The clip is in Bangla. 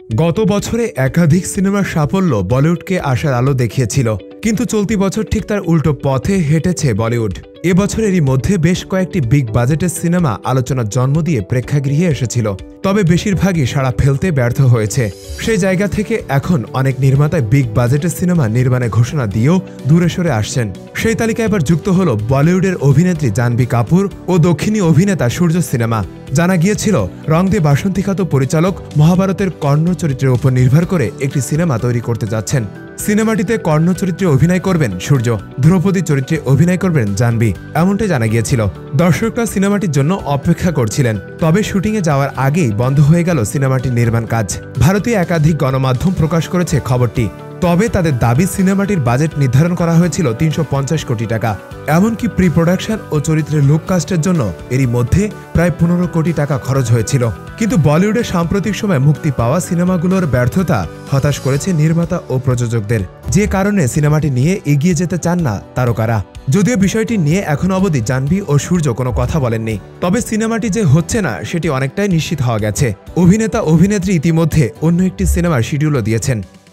গত বছরে একাধিক সিনেমার সাফল্য বলিউডকে আশার আলো দেখিয়েছিল, কিন্তু চলতি বছর ঠিক তার উল্টো পথে হেঁটেছে বলিউড। এবছরেরই মধ্যে বেশ কয়েকটি বিগ বাজেটের সিনেমা আলোচনার জন্ম দিয়ে প্রেক্ষাগৃহে এসেছিল, তবে বেশিরভাগই সাড়া ফেলতে ব্যর্থ হয়েছে। সেই জায়গা থেকে এখন অনেক নির্মাতায় বিগ বাজেটের সিনেমা নির্মাণের ঘোষণা দিয়েও দূরে সরে আসছেন। সেই তালিকায় এবার যুক্ত হল বলিউডের অভিনেত্রী জাহ্নবী কাপুর ও দক্ষিণী অভিনেতা সূর্য সিনেমা। জানা গিয়েছিল, রং দে বাসন্তী খ্যাত পরিচালক মহাভারতের কর্ণ চরিত্রের উপর নির্ভর করে একটি সিনেমা তৈরি করতে যাচ্ছেন। সিনেমাটিতে কর্ণ চরিত্রে অভিনয় করবেন সূর্য, দ্রৌপদী চরিত্রে অভিনয় করবেন জাহ্নবী, এমনটাই জানা গিয়েছিল। দর্শকরা সিনেমাটির জন্য অপেক্ষা করছিলেন, তবে শুটিংয়ে যাওয়ার আগেই বন্ধ হয়ে গেল সিনেমাটির নির্মাণ কাজ। ভারতীয় একাধিক গণমাধ্যম প্রকাশ করেছে খবরটি। তবে তাদের দাবি, সিনেমাটির বাজেট নির্ধারণ করা হয়েছিল ৩৫০ কোটি টাকা। এমনকি প্রি প্রোডাকশন ও চরিত্রের লুক কাস্টের জন্য এরই মধ্যে প্রায় ১৫ কোটি টাকা খরচ হয়েছিল। কিন্তু বলিউডের সাম্প্রতিক সময় মুক্তি পাওয়া সিনেমাগুলোর ব্যর্থতা হতাশ করেছে নির্মাতা ও প্রযোজকদের, যে কারণে সিনেমাটি নিয়ে এগিয়ে যেতে চান না তারকারা। যদিও বিষয়টি নিয়ে এখন অবধি জাহ্নবী ও সূর্য কোনো কথা বলেননি, তবে সিনেমাটি যে হচ্ছে না সেটি অনেকটাই নিশ্চিত হওয়া গেছে। অভিনেতা অভিনেত্রী ইতিমধ্যে অন্য একটি সিনেমার শিডিউলও দিয়েছেন।